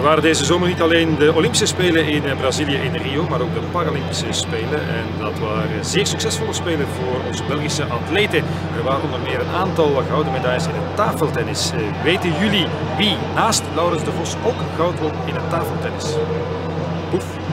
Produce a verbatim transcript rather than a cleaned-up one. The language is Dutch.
Er waren deze zomer niet alleen de Olympische Spelen in Brazilië in Rio, maar ook de Paralympische Spelen. En dat waren zeer succesvolle Spelen voor onze Belgische atleten. Er waren onder meer een aantal gouden medailles in het tafeltennis. Weten jullie wie naast Laurens de Vos ook goud won in het tafeltennis? Poef.